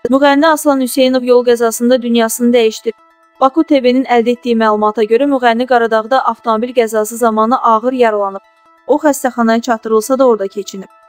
Müğənni Aslan Hüseynov yol qəzasında dünyasını dəyişdi. Baku TV-nin əldə etdiyi məlumata görə müğənni Qaradağda avtomobil qəzası zamanı ağır yaralanıb. O xəstəxanaya çatdırılsa da orada keçinib.